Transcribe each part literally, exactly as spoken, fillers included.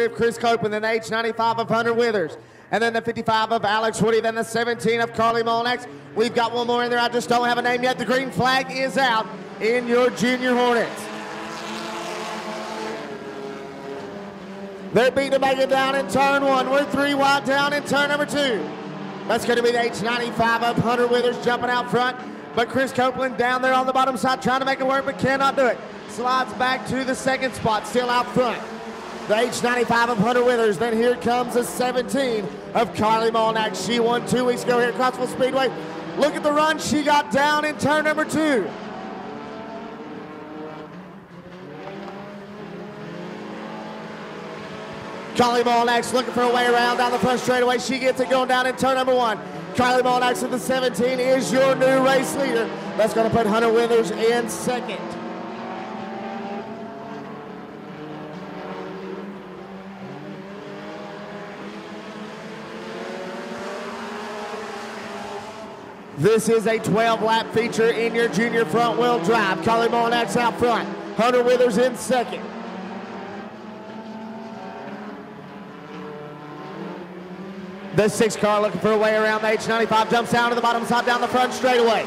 of Chris Copeland, then the H ninety-five of Hunter Withers, and then the fifty-five of Alex Woody, then the seventeen of Carly Mullinax. We've got one more in there. I just don't have a name yet. The green flag is out in your Junior Hornets. They're beating to make it down in turn one. We're three wide down in turn number two. That's going to be the H ninety-five of Hunter Withers jumping out front. But Chris Copeland down there on the bottom side trying to make it work, but cannot do it. Slides back to the second spot, still out front. The H ninety-five of Hunter Withers. Then here comes the seventeen of Carly Mullinax. She won two weeks ago here at Crossville Speedway. Look at the run she got down in turn number two. Carly Mullinax looking for a way around down the front straightaway. She gets it going down in turn number one. Carly Mullinax at the seventeen is your new race leader. That's going to put Hunter Withers in second. This is a twelve lap feature in your junior front wheel drive. Carly Mullinax out front. Hunter Withers in second. The six car looking for a way around the H ninety-five, jumps down to the bottom side, down the front straightaway.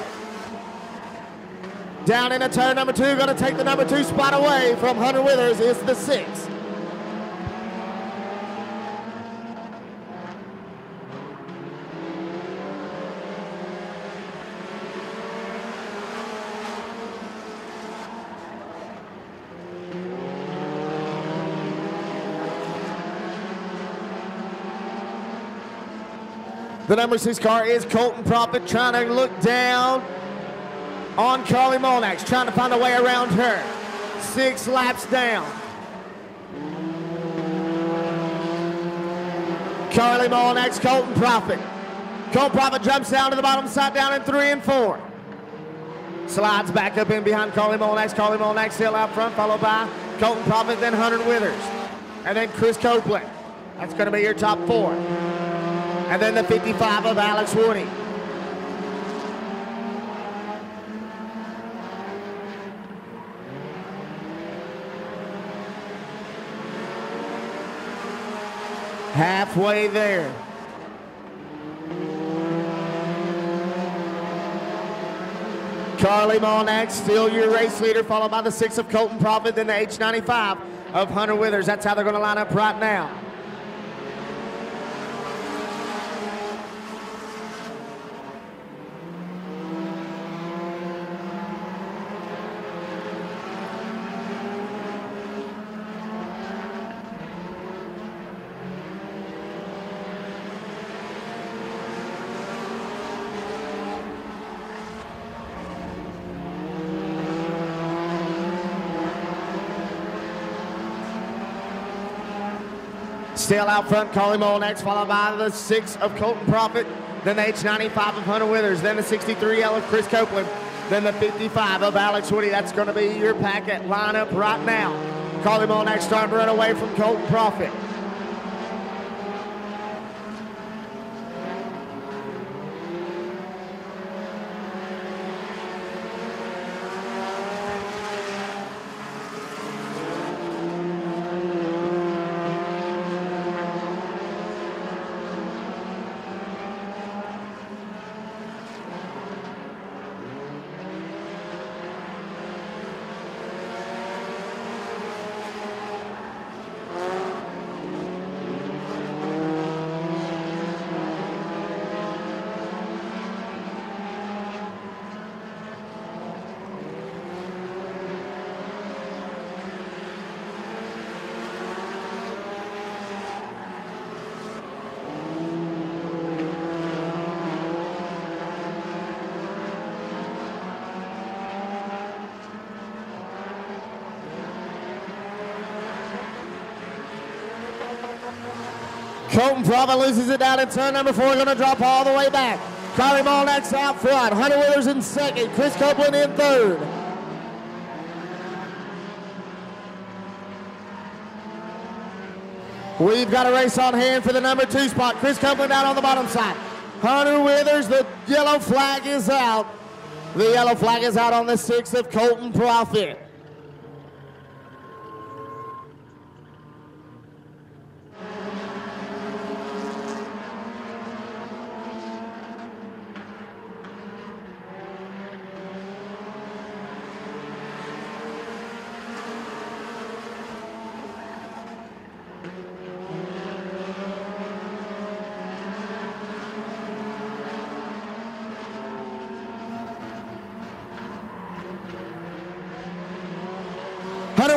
Down into turn number two, going to take the number two spot away from Hunter Withers is the six. The number six car is Colton Proffitt trying to look down on Carly Mullinax, trying to find a way around her. Six laps down. Carly Mullinax, Colton Proffitt. Colton Proffitt jumps down to the bottom side, down in three and four. Slides back up in behind Carly Mullinax. Carly Mullinax still out front, followed by Colton Proffitt, then Hunter Withers, and then Chris Copeland. That's going to be your top four. And then the fifty-five of Alex Woody. Halfway there. Carly Mullinax, still your race leader, followed by the six of Colton Proffitt, then the H ninety-five of Hunter Withers. That's how they're going to line up right now. Still out front, Carly Mullinax, followed by the six of Colton Proffitt, then the H ninety-five of Hunter Withers, then the sixty-three L of Chris Copeland, then the fifty-five of Alex Woody. That's going to be your packet lineup right now. Carly Mullinax starting to run away from Colton Proffitt. Colton Proffitt loses it down in turn number four, going to drop all the way back. Carly Mullinax out front, Hunter Withers in second, Chris Copeland in third. We've got a race on hand for the number two spot. Chris Copeland out on the bottom side. Hunter Withers, the yellow flag is out. The yellow flag is out on the six of Colton Proffitt.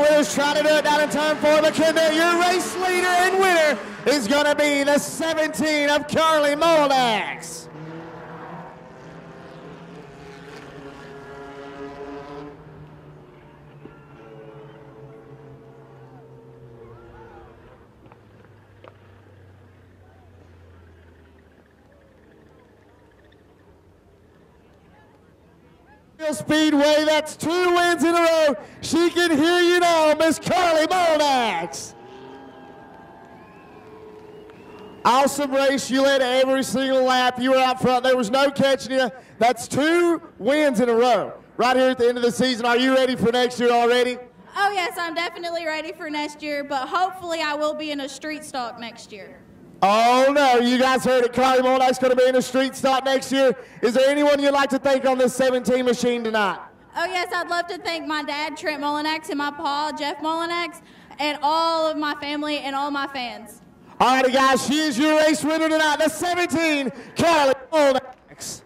Withers trying to do it down in turn four, but can do it. Your race leader and winner is going to be the seventeen of Carly Mullinax. Speedway, that's two wins in a row. She can hear you now, Miss Carly Mullinax. Awesome race. You led every single lap. You were out front. There was no catching you. That's two wins in a row right here at the end of the season. Are you ready for next year already? Oh, yes, I'm definitely ready for next year, but hopefully I will be in a street stock next year. Oh, no. You guys heard it. Carly Mullinax going to be in a street stock next year. Is there anyone you'd like to thank on this seventeen machine tonight? Oh, yes, I'd love to thank my dad, Trent Mullinax, and my pa, Jeff Mullinax, and all of my family and all my fans. All righty, guys. She is your race winner tonight, the seventeen, Carly Mullinax.